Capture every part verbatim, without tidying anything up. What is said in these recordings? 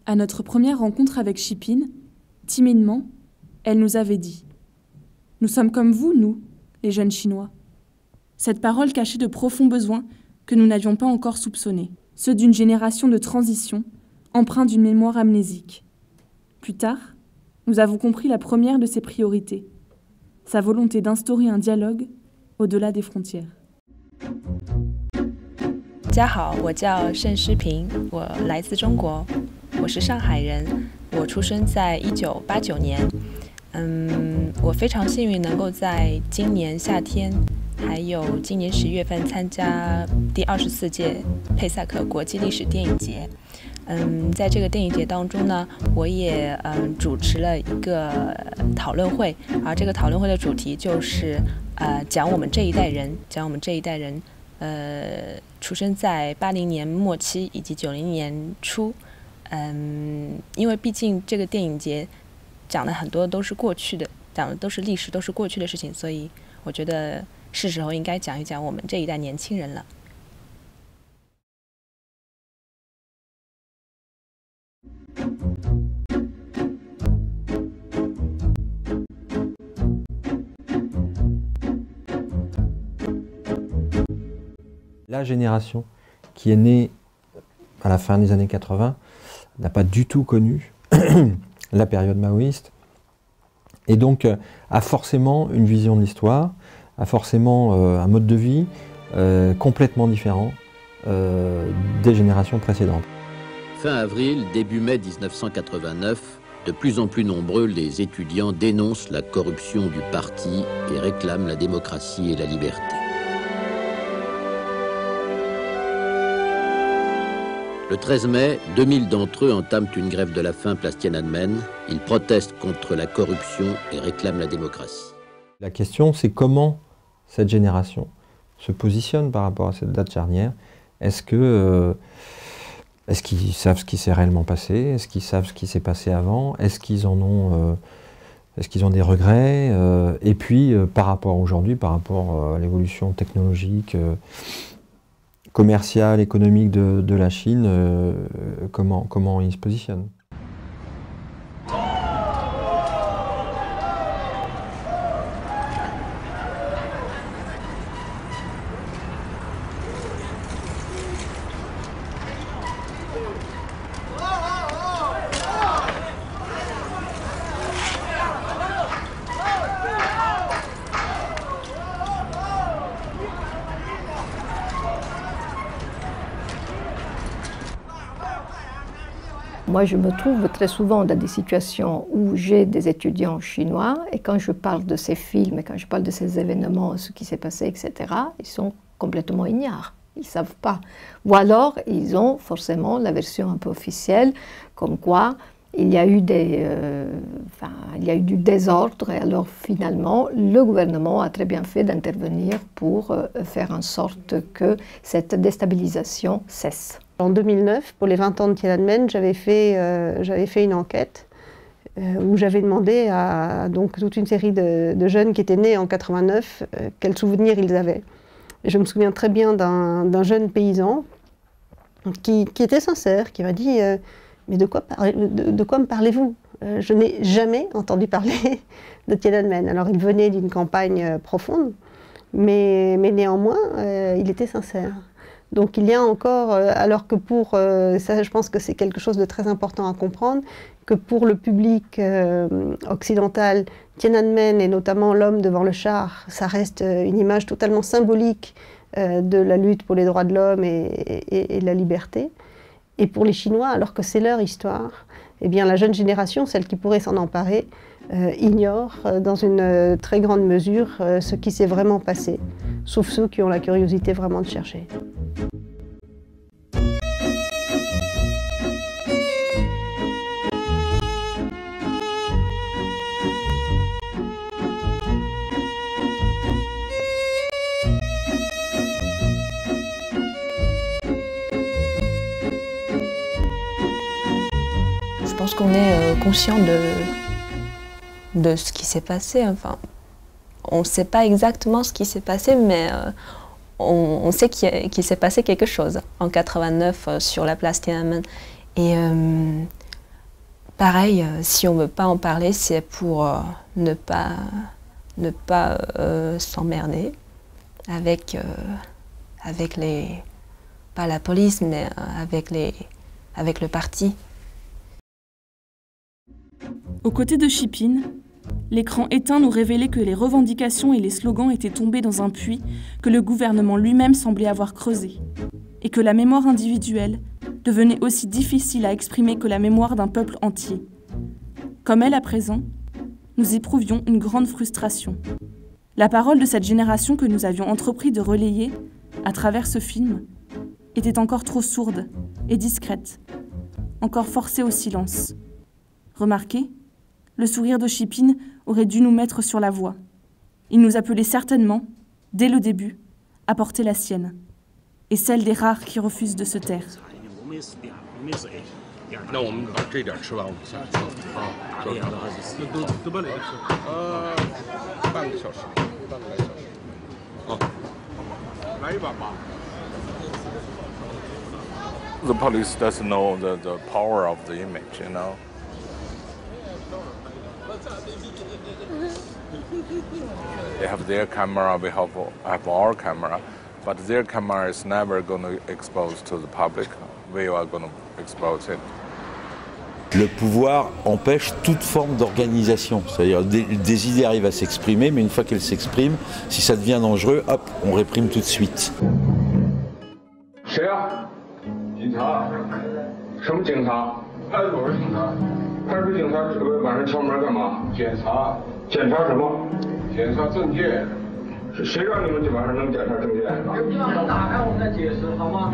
À notre première rencontre avec Shipin, timidement, elle nous avait dit « Nous sommes comme vous, nous, les jeunes Chinois ». Cette parole cachait de profonds besoins que nous n'avions pas encore soupçonnés, ceux d'une génération de transition, empreinte d'une mémoire amnésique. Plus tard, nous avons compris la première de ses priorités, sa volonté d'instaurer un dialogue au-delà des frontières. 大家好，我叫盛诗平，我来自中国，我是上海人，我出生在一九八九年。嗯，我非常幸运能够在今年夏天，还有今年十月份参加第二十四届佩萨克国际历史电影节。嗯，在这个电影节当中呢，我也嗯主持了一个讨论会，而这个讨论会的主题就是呃讲我们这一代人，讲我们这一代人。 呃，出生在八零年末期以及九零年初，嗯，因为毕竟这个电影节讲的很多都是过去的，讲的都是历史，都是过去的事情，所以我觉得是时候应该讲一讲我们这一代年轻人了。 La génération qui est née à la fin des années quatre-vingt n'a pas du tout connu la période maoïste et donc a forcément une vision de l'histoire, a forcément euh, un mode de vie euh, complètement différent euh, des générations précédentes. Fin avril, début mai mille neuf cent quatre-vingt-neuf, de plus en plus nombreux, les étudiants dénoncent la corruption du parti et réclament la démocratie et la liberté. Le treize mai, deux mille d'entre eux entament une grève de la faim place Tiananmen. Ils protestent contre la corruption et réclament la démocratie. La question, c'est comment cette génération se positionne par rapport à cette date charnière. Est-ce que, euh, est-ce qu'ils savent ce qui s'est réellement passé? Est-ce qu'ils savent ce qui s'est passé avant? Est-ce qu'ils en ont, euh, est-ce qu'ils ont des regrets? euh, Et puis, euh, par rapport à aujourd'hui, par rapport à l'évolution technologique, euh, commerciale, économique de, de la Chine, euh, comment, comment ils se positionnent. Moi, je me trouve très souvent dans des situations où j'ai des étudiants chinois et quand je parle de ces films et quand je parle de ces événements, ce qui s'est passé, et cetera, ils sont complètement ignares. Ils ne savent pas. Ou alors, ils ont forcément la version un peu officielle, comme quoi il y a eu, des, euh, enfin, il y a eu du désordre et alors finalement, le gouvernement a très bien fait d'intervenir pour euh, faire en sorte que cette déstabilisation cesse. En deux mille neuf, pour les vingt ans de Tiananmen, j'avais fait, euh, j'avais fait une enquête euh, où j'avais demandé à donc, toute une série de, de jeunes qui étaient nés en quatre-vingt-neuf euh, quels souvenirs ils avaient. Et je me souviens très bien d'un jeune paysan qui, qui était sincère, qui m'a dit euh, « Mais de quoi, de, de quoi me parlez-vous euh, Je n'ai jamais entendu parler de Tiananmen. » Alors il venait d'une campagne euh, profonde, mais, mais néanmoins, euh, il était sincère. Donc il y a encore, alors que pour, ça je pense que c'est quelque chose de très important à comprendre, que pour le public euh, occidental, Tiananmen et notamment l'homme devant le char, ça reste une image totalement symbolique euh, de la lutte pour les droits de l'homme et, et, et la liberté. Et pour les Chinois, alors que c'est leur histoire, eh bien la jeune génération, celle qui pourrait s'en emparer, euh, ignore euh, dans une euh, très grande mesure euh, ce qui s'est vraiment passé, sauf ceux qui ont la curiosité vraiment de chercher. Je pense qu'on est euh, conscient de, de ce qui s'est passé. Enfin, on ne sait pas exactement ce qui s'est passé, mais euh, on, on sait qu'il qu'il s'est passé quelque chose en quatre-vingt-neuf euh, sur la place Tiananmen. Et euh, pareil, si on ne veut pas en parler, c'est pour euh, ne pas, ne pas euh, s'emmerder avec, euh, avec les, pas la police, mais avec, les, avec le parti. Aux côtés de Chipine, l'écran éteint nous révélait que les revendications et les slogans étaient tombés dans un puits que le gouvernement lui-même semblait avoir creusé, et que la mémoire individuelle devenait aussi difficile à exprimer que la mémoire d'un peuple entier. Comme elle à présent, nous éprouvions une grande frustration. La parole de cette génération que nous avions entrepris de relayer, à travers ce film, était encore trop sourde et discrète, encore forcée au silence. Remarquez, le sourire de Chipine aurait dû nous mettre sur la voie. Il nous appelait certainement, dès le début, à porter la sienne, et celle des rares qui refusent de se taire. 那我们把这点吃完，我们下去。好，多长的还是都都都半个小时？呃，半个小时，半个来小时。好，来一碗吧。The police doesn't know the the power of the image, you know. They have their camera, we have have our camera, but their camera is never going to expose to the public. We are going to expose it. Le pouvoir empêche toute forme d'organisation. C'est-à-dire des, des idées arrivent à s'exprimer, mais une fois qu'elles s'expriment, si ça devient dangereux, hop, on réprime tout de suite. 谁啊？警察？什么警察？派出所警察。派出所警察晚上敲门干嘛？检查。检查什么？检查证件。谁让你们晚上能检查证件？有地方能打开，我们再解释，好吗？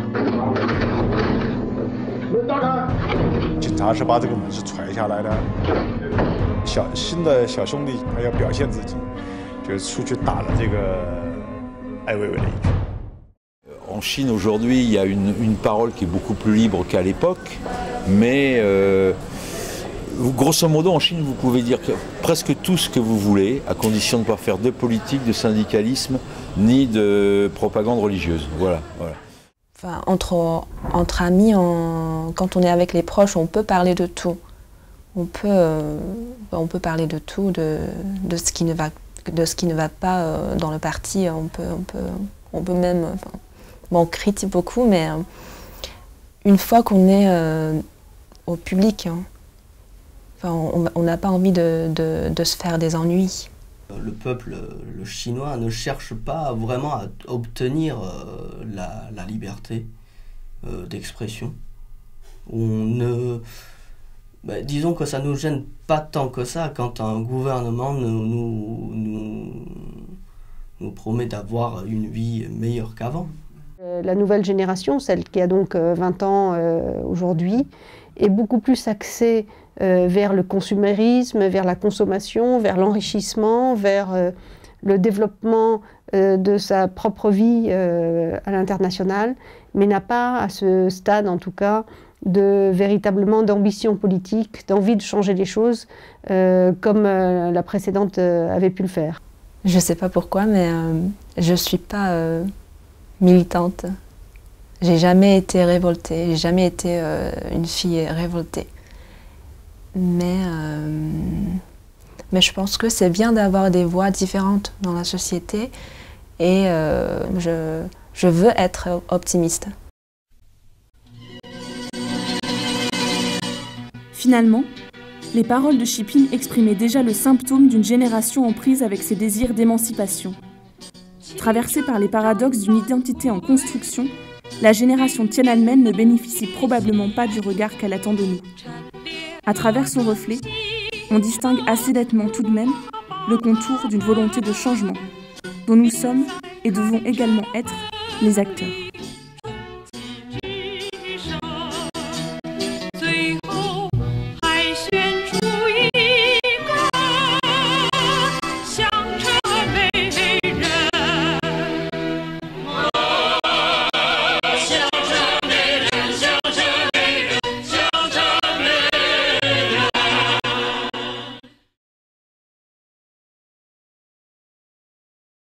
门打开。 警察是把这个门是踹下来的，小新的小兄弟他要表现自己，就出去打了这个艾薇薇的一拳。 En Chine aujourd'hui, il y a une, une parole qui est beaucoup plus libre qu'à l'époque, mais euh, grosso modo en Chine vous pouvez dire que presque tout ce que vous voulez, à condition de ne pas faire de politique, de syndicalisme, ni de propagande religieuse. Voilà. voilà. Enfin, entre, entre amis, on, quand on est avec les proches, on peut parler de tout. On peut, euh, on peut parler de tout, de, de, ce qui ne va, de ce qui ne va pas euh, dans le parti. On peut, on peut, on peut même... Enfin, bon, on critique beaucoup, mais euh, une fois qu'on est euh, au public, hein, enfin, on n'a pas envie de, de, de se faire des ennuis. Le peuple, le chinois, ne cherche pas vraiment à obtenir euh, la, la liberté euh, d'expression. On ne, bah, disons que ça ne nous gêne pas tant que ça quand un gouvernement nous, nous, nous, nous promet d'avoir une vie meilleure qu'avant. La nouvelle génération, celle qui a donc vingt ans euh, aujourd'hui, est beaucoup plus axée Euh, vers le consumérisme, vers la consommation, vers l'enrichissement, vers euh, le développement euh, de sa propre vie euh, à l'international, mais n'a pas, à ce stade en tout cas, de véritablement d'ambition politique, d'envie de changer les choses euh, comme euh, la précédente euh, avait pu le faire. Je ne sais pas pourquoi, mais euh, je ne suis pas euh, militante. J'ai jamais été révoltée, j'ai jamais été euh, une fille révoltée. Mais, euh, mais je pense que c'est bien d'avoir des voix différentes dans la société et euh, je, je veux être optimiste. Finalement, les paroles de Chipine exprimaient déjà le symptôme d'une génération en prise avec ses désirs d'émancipation. Traversée par les paradoxes d'une identité en construction, la génération Tiananmen ne bénéficie probablement pas du regard qu'elle attend de nous. À travers son reflet, on distingue assez nettement tout de même le contour d'une volonté de changement, dont nous sommes et devons également être les acteurs.